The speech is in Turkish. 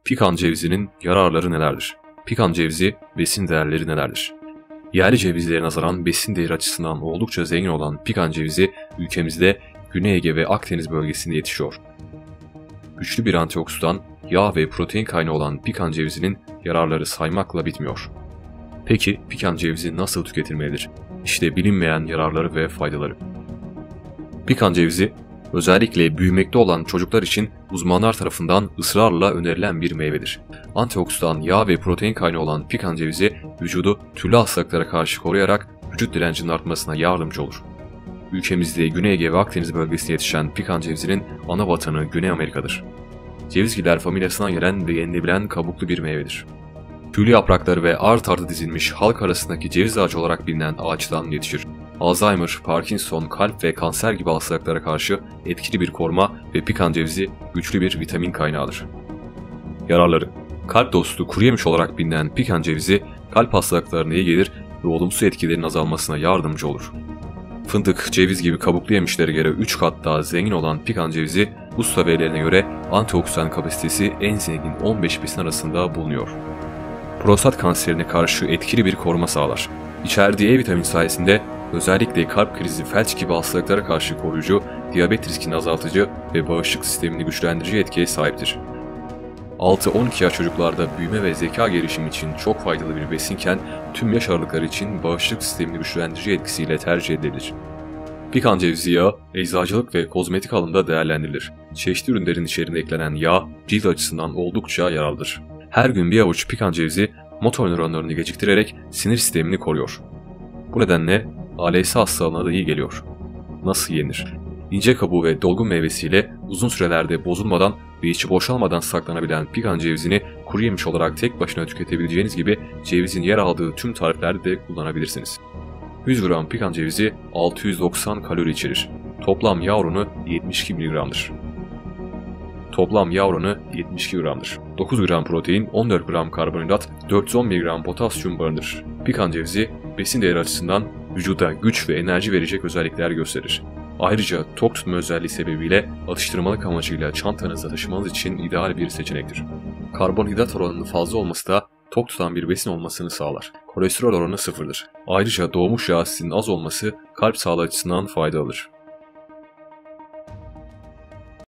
Pikan cevizinin yararları nelerdir? Pikan cevizi besin değerleri nelerdir? Yerli cevizlere nazaran besin değeri açısından oldukça zengin olan pikan cevizi ülkemizde Güney Ege ve Akdeniz bölgesinde yetişiyor. Güçlü bir antioksidan, yağ ve protein kaynağı olan pikan cevizinin yararları saymakla bitmiyor. Peki pikan cevizi nasıl tüketilmelidir? İşte bilinmeyen yararları ve faydaları. Pikan cevizi özellikle büyümekte olan çocuklar için uzmanlar tarafından ısrarla önerilen bir meyvedir. Antioksidan, yağ ve protein kaynağı olan pikan cevizi vücudu türlü hastalıklara karşı koruyarak vücut direncinin artmasına yardımcı olur. Ülkemizde Güney Ege ve Akdeniz bölgesinde yetişen pikan cevizinin ana vatanı Güney Amerika'dır. Cevizgiller familyasından gelen ve yenilebilen kabuklu bir meyvedir. Tüylü yaprakları ve art arda dizilmiş halk arasındaki ceviz ağacı olarak bilinen ağaçtan yetişir. Alzheimer, Parkinson, kalp ve kanser gibi hastalıklara karşı etkili bir koruma ve pikan cevizi güçlü bir vitamin kaynağıdır. Yararları: kalp dostu kuru yemiş olarak bilinen pikan cevizi kalp hastalıklarına iyi gelir ve olumsuz etkilerin azalmasına yardımcı olur. Fındık, ceviz gibi kabuklu yemişlere göre 3 kat daha zengin olan pikan cevizi, usta verilerine göre antioksidan kapasitesi en zengin 15 besin arasında bulunuyor. Prostat kanserine karşı etkili bir koruma sağlar. İçerdiği E vitamini sayesinde özellikle kalp krizi, felç gibi hastalıklara karşı koruyucu, diyabet riskini azaltıcı ve bağışıklık sistemini güçlendirici etkiye sahiptir. 6-12 yaş çocuklarda büyüme ve zeka gelişimi için çok faydalı bir besinken tüm yaş aralıkları için bağışıklık sistemini güçlendirici etkisiyle tercih edilir. Pikan cevizi yağı eczacılık ve kozmetik alanında değerlendirilir. Çeşitli ürünlerin içerisine eklenen yağ cilt açısından oldukça yararlıdır. Her gün bir avuç pikan cevizi motor nöronlarını geciktirerek sinir sistemini koruyor. Bu nedenle ALS hastalığına da iyi geliyor. Nasıl yenir? İnce kabuğu ve dolgun meyvesiyle uzun sürelerde bozulmadan ve içi boşalmadan saklanabilen pikan cevizini kuru yemiş olarak tek başına tüketebileceğiniz gibi cevizin yer aldığı tüm tariflerde de kullanabilirsiniz. 100 gram pikan cevizi 690 kalori içerir. Toplam yağ oranı 72 mg'dır. 9 gram protein, 14 gram karbonhidrat, 410 mg potasyum barındırır. Pikan cevizi besin değeri açısından vücuda güç ve enerji verecek özellikler gösterir. Ayrıca tok tutma özelliği sebebiyle atıştırmalık amacıyla çantanızda taşımanız için ideal bir seçenektir. Karbonhidrat oranının fazla olması da tok tutan bir besin olmasını sağlar. Kolesterol oranı sıfırdır. Ayrıca doğmuş yağ asitinin az olması kalp sağlığı açısından faydalıdır.